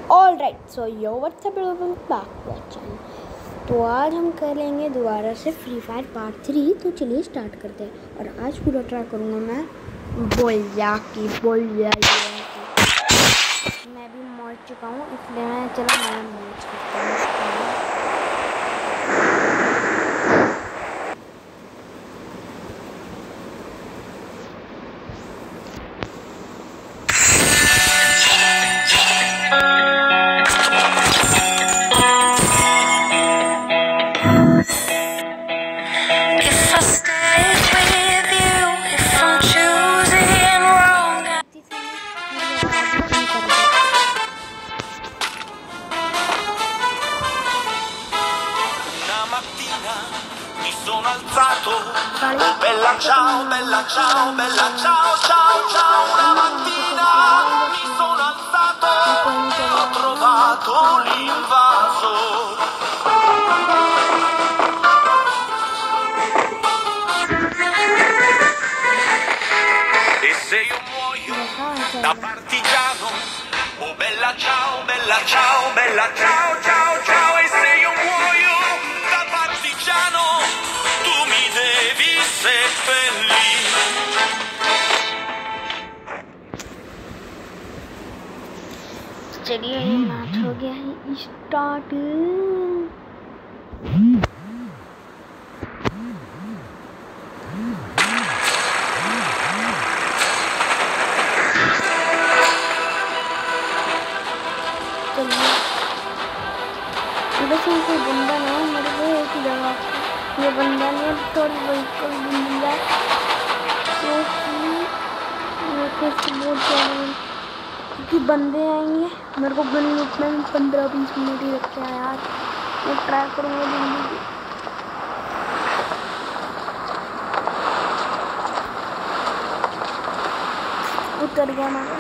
Alright, so yo what's up welcome back to our channel. तो आज हम करेंगे दोबारा से फ्री फायर पार्ट 3। तो चलिए स्टार्ट करते हैं। और आज पूरा ट्राई करूँगा मैं बोलिया की। मैं भी मर चुका हूँ, इसलिए मैं चलो मैं मैच करता हूँ। Bella ciao, bella ciao, bella ciao, ciao, ciao. Una mattina mi sono alzato, ho trovato l'invaso. E se io muoio da partigiano, oh bella ciao, bella ciao, bella ciao, ciao, ciao. E se io muoio da partigiano, tu mi devi seppellire. चलिए ये match हो गया है start. बस कोई बंदा ना मेरे को एक ही जगह ये बंदा नहीं तो बिल्कुल बंदा क्योंकि बंदे आएंगे मेरे को गन लूटने में 15-20 मिनट ही लगते हैं यार। मैं ट्राई करूँगा जल्दी। उतर गया मैं।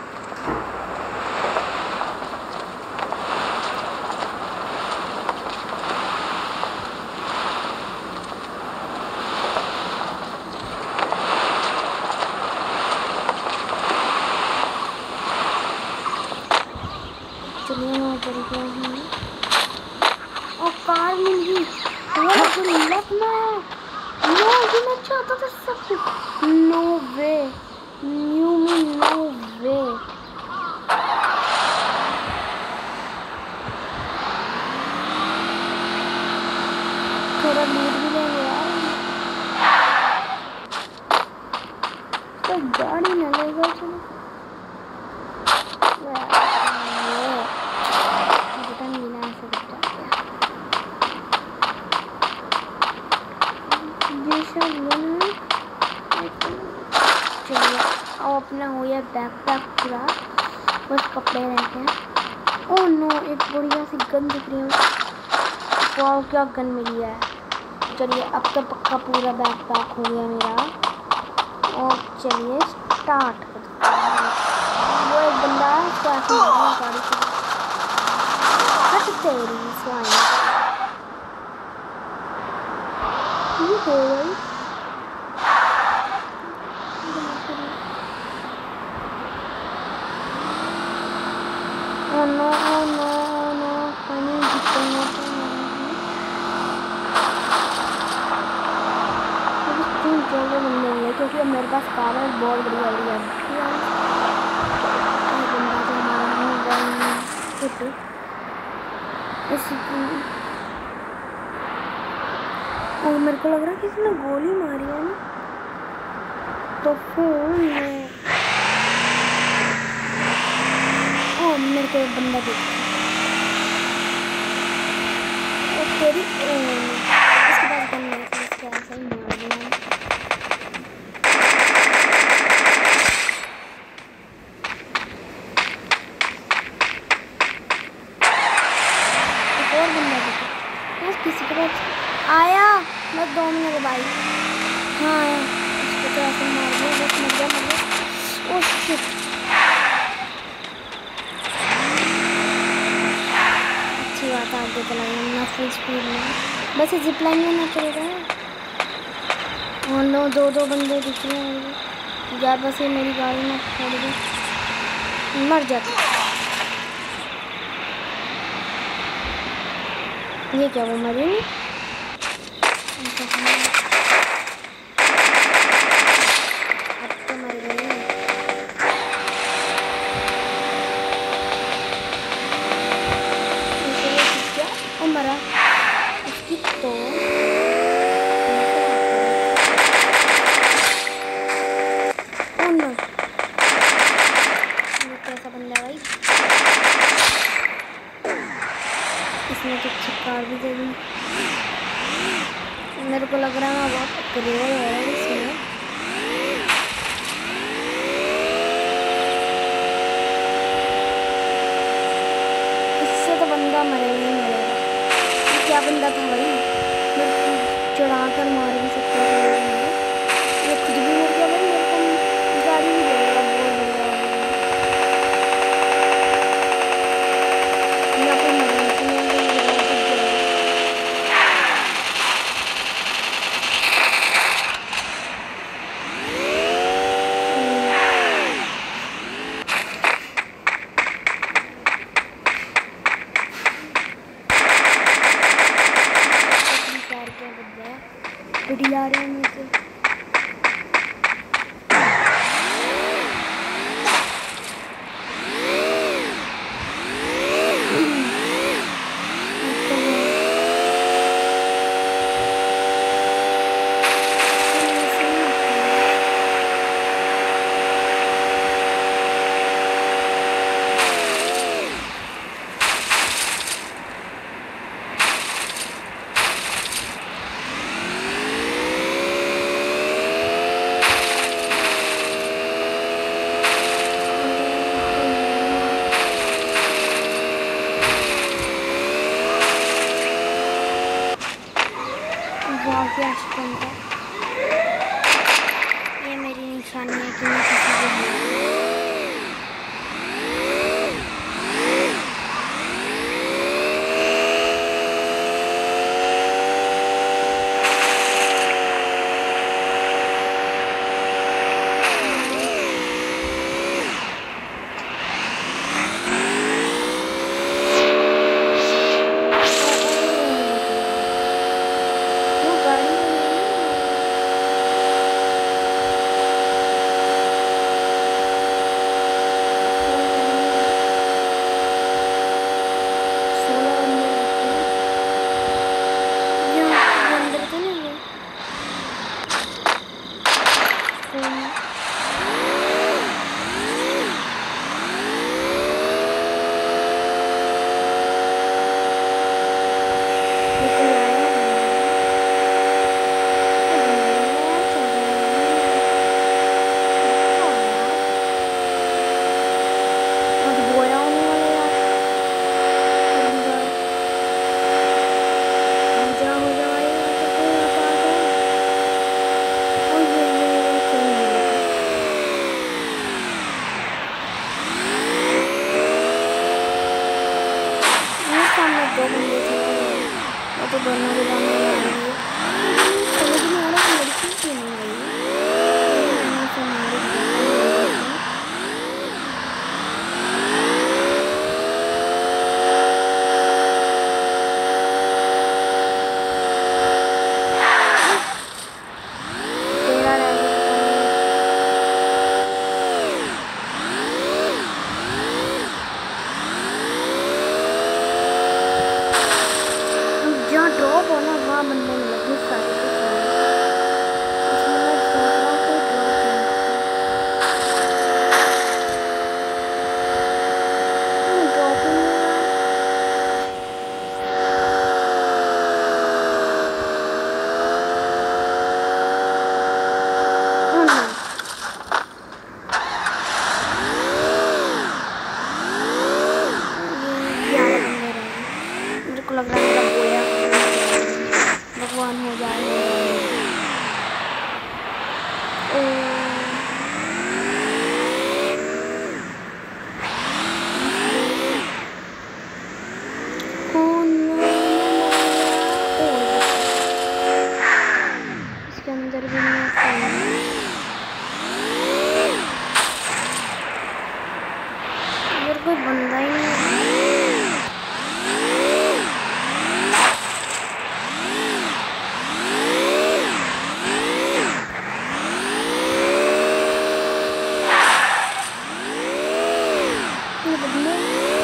चलिए मैं उतर गया हूँ और कार मिल गई। लक में नो ये मैं चाहता था सब कुछ। No way new me no way. थोड़ा लीड भी लेंगे यार। तो गाड़ी न लेगा। चलो चलिए अब अपना हो गया बैकपैक पूरा, बस कपड़े रहते हैं। ओह नो एक बढ़िया सी गन दिख रही है। वाह क्या गन मिली है। चलिए अब तो पक्का पूरा बैकपैक हो गया मेरा। और चलिए स्टार्ट करते हैं। वो एक बंदा है उसको ऐसे गाड़ी से हट तेरी स्वाइन ये हो गई। no, पानी जितना जल्दी मिल जाएंगे क्योंकि अब मेरे पास कार है बहुत बड़ी गाड़ी है। बंदा तो हमारा और मेरे को लग रहा है किसी ने गोली मारी है ना। तो फिर मेरे को एक बंदा दिखा तेरी इसके पास गन नहीं है इसके ऐसा ही मार देना। एक और बंदा दिखा बस किसी के पास आया। मैं 2 मिनट भाई हाँ आया। इसको तो ऐसे मार दिया बस मर गया। ओह शिट आगे चलाना फुल स्पीड में। बस जिप लाइन में ना चलेगा। और नो 2 बंदे दिख रहे हैं यार। बस ये मेरी गाड़ी में छोड़ दे मर जाती। ये क्या वो मरी नहीं? अब तो मर गई। क्या वो मरा उसकी तो कैसा बंदा भाई, इसने तो चिपकार भी दे दी। मेरे को लग रहा है बहुत क्रिएटिव है इसमें। इससे तो बंदा मरेगा ही मरेगा। ये क्या बंदा था भाई, मेरे को चढ़ा कर मार भी सकता था। ये खुद भी मर गया भाई, मेरे को गाड़ी भी देगा बोल देगा। यहाँ पे मरने बढ़िया आ रहे हैं मुझे। ये मेरी निशानी है कि मैं किसी को दो बंदे थे वो तो दोनों के सामने आ रही है। समझ नहीं आ रहा कि लड़की क्यों नहीं आई मैंने से मारे तेरा रह गया। ड्रॉप होना वहाँ ये बदले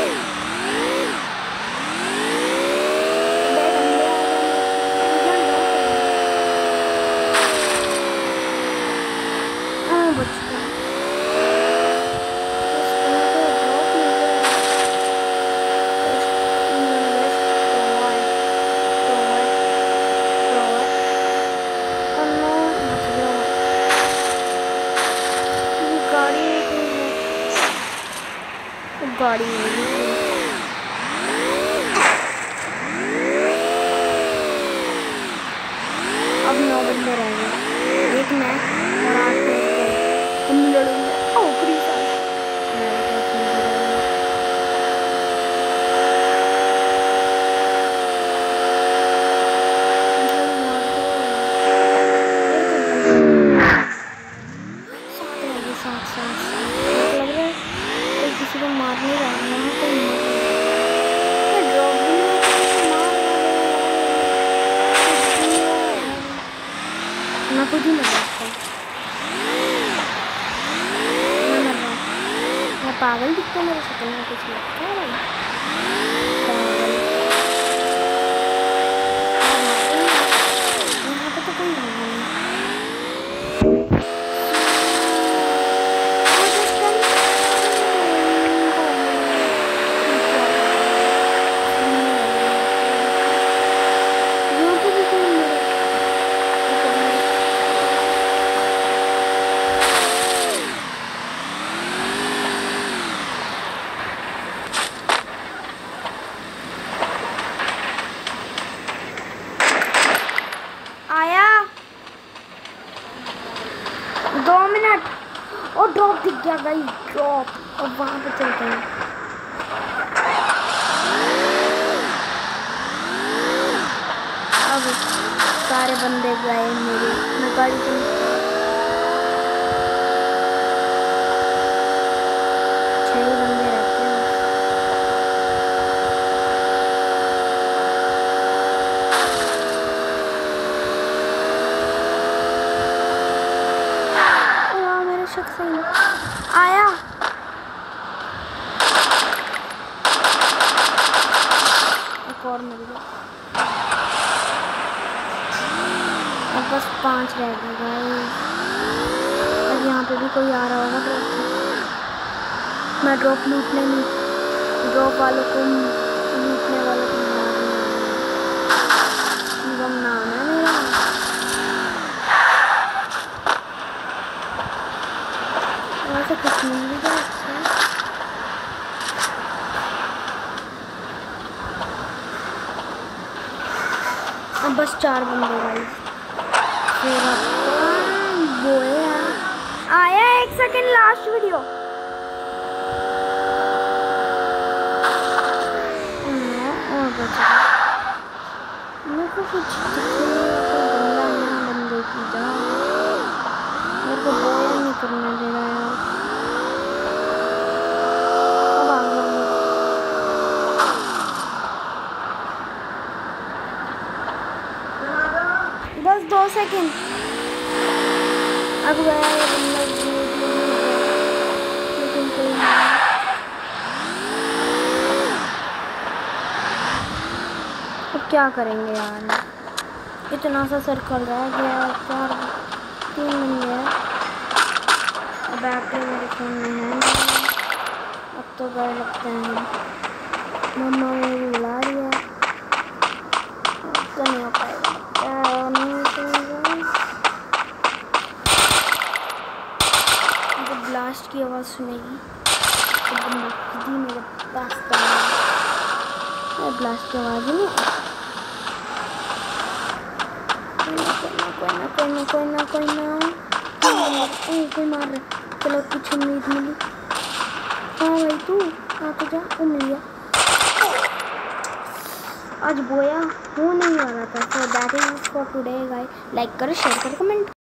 गाड़ी अब 9 बंदे रह गए, एक मैं और 8 हम लड़ेंगे। किसी को मारने जाना है तो मैं खुद ही मर सकता मैं पागल दिखता मेरे शक्ल में कुछ लगता है यहाँ पे तो कोई नहीं। आया 2 मिनट और ड्रॉप दिख गया गाइस, ड्रॉप। और वहां पे चलते हैं। अब सारे बंदे गए मेरे, मैं गाड़ी को 6 बंदे रहते हैं। शख्स आया एक और मिल गया। अब बस 5 रह गए गाइस। अब यहाँ पे भी कोई आ रहा होगा ड्रॉप से। मैं ड्रॉप लूटने नहीं, ड्रॉप वालों को लूटने वालों को शिवम नाम है मेरा। वैसे कुछ मिल भी गया अच्छा। अब बस 4 बंदे गाइस। आया 1 सेकंड लास्ट वीडियो। और बचा मेरे को कुछ बंदे की जान मेरे को बोया नहीं करने दे रहा है। अब आ गया बस 2 सेकंड। अब गया ये बंदा, लेकिन कोई नहीं। अब क्या करेंगे यार, इतना सा सर्कल रह गया। 3 बन गया। अब बैटरी मेरे फ़ोन में है। अब तो गए लगते हैं। मम्मा मेरी बुला रही है, तो नहीं हो पाएगा। जब ब्लास्ट की आवाज़ सुनेगी तो बंदा खुद ही मेरे पास ब्लास्ट की आवाज़ ही नहीं। कोई मार रहा। चलो कुछ उम्मीद मिली। हाँ भाई तू आके जा। वो मिल गया। आज बोया हो नहीं वाला था। तो that is for today guys. Like करो, शेयर करो, कमेंट